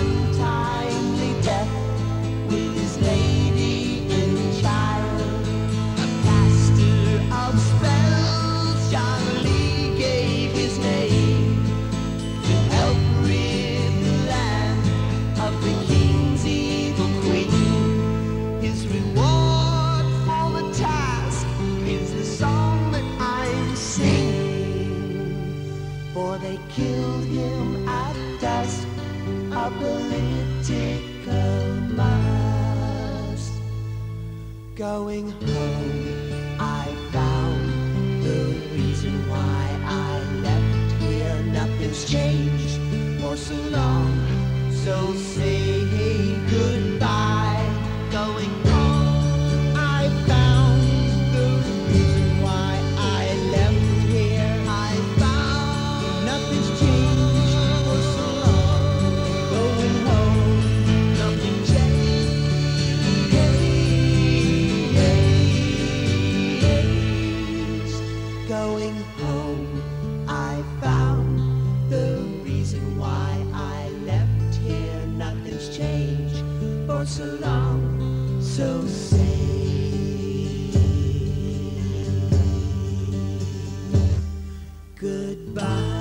untimely death with his lady and child. A caster of spells, John Lee gave his name to help rid the land of the king's evil queen. His reward for the task is the song that I'm singing, for they killed him at dusk, a political must. Going home, I found the reason why I left here. Nothing's changed for so long, so say goodbye. Going home, I found the reason why I left here. I found nothing's changed for so long. Going home, nothing changed. Going home, I found the reason why I left here. Nothing's changed for so long, so say goodbye.